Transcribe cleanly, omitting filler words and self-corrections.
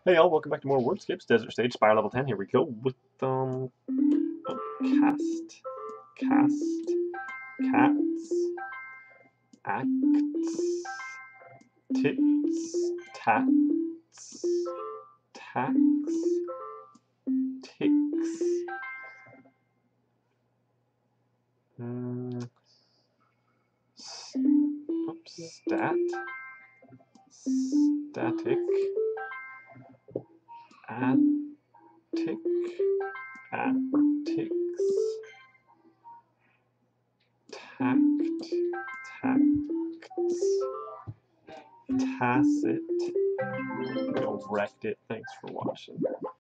Hey y'all, welcome back to more Wordscapes, Desert Stage, Spire level 10. Here we go with, cast, cats, acts, tits, tats, tax, ticks, stat, static, attic, attics, tact, tacts, tacit. You wrecked it. Thanks for watching.